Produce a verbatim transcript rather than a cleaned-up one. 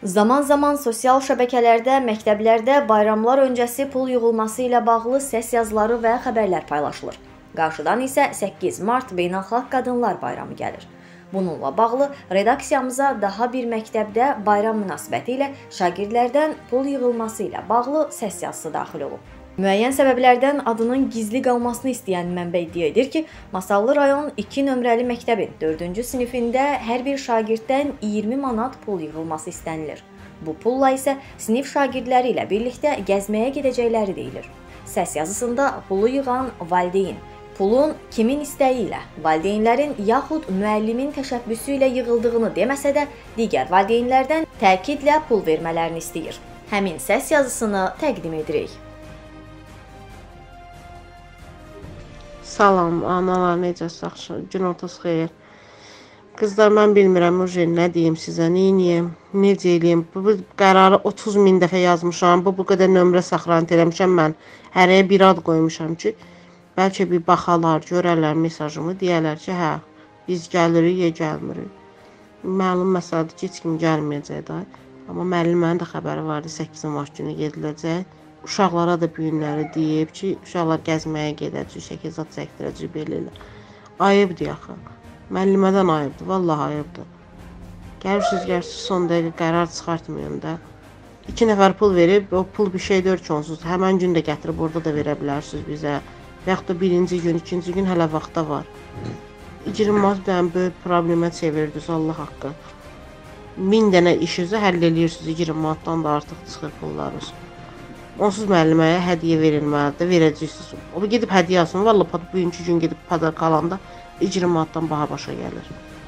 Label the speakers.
Speaker 1: Zaman-zaman sosial şəbəkələrdə, məktəblərdə bayramlar öncəsi pul yığılması ilə bağlı səs yazıları və xəbərlər paylaşılır. Qarşıdan isə səkkiz mart Beynəlxalq Qadınlar Bayramı gəlir. Bununla bağlı redaksiyamıza daha bir məktəbdə bayram münasibəti ilə şagirdlərdən pul yığılması ilə bağlı səs yazısı daxil olub. Müəyyən səbəblərdən adının gizli qalmasını istəyən mənbə iddia edir ki, Masallı rayon iki nömrəli məktəbin dördüncü sinifində hər bir şagirddən iyirmi manat pul yığılması istənilir. Bu pulla isə sinif şagirdləri ilə birlikdə gəzməyə gedəcəkləri deyilir. Səs yazısında pulu yığan valideyn, pulun kimin istəyi ilə, valideynlərin yaxud müəllimin təşəbbüsü ilə yığıldığını deməsə də, digər valideynlərdən təkidlə pul vermələrini istəyir. Həmin səs yazısını təqdim edirik.
Speaker 2: Salam, analar, necəsiz? Gün ortası xeyir. Qızlar, mən bilmirəm, nə deyim sizə, neyiniyim, necə eləyim. Bu qərarı otuz min dəfə yazmışam, bu bu qədər nömrə saxlanət eləmişəm mən. Hərəyə bir ad qoymuşam ki, bəlkə bir baxalar, görərlər mesajımı, deyərlər ki, hə, biz gəlirik, ya gəlmirik. Məlum məsələdir ki, heç kim gəlməyəcək da. Amma müəllimənin də xəbəri vardı, səkkiz mart günü gediləcək. Uşaqlara da bu günləri deyib ki, uşaqlar gəzməyə gedəcək, şəkilzad çəkdirəcək belə elə. Ayıbdır yaxı. Müəllimədən ayıbdır, vallahi ayıbdır. Gəlirsiniz, gəlirsiniz, son dəqiqə qərar çıxartmayın da. İki nəfər pul verib, o pul bir şey deyir ki, onsuz. Həmən gün də gətirib orada da verə bilərsiniz bizə. Və yaxud da birinci gün, ikinci gün hələ vaxta var. iyirmi manat bir böyük problemə çevirdiniz, Allah haqqı. Min dənə işinizi həll edirsiniz, iyirmi manatdan da artıq çıxır pullarınız. Onsuz müəlliməyə hədiyyə verilməlidir, verəcəksiniz. O gedib hədiyyə alsın, vallahi bugünkü gün gedib padar qalanda iyirmi manatdan baha başa gəlir.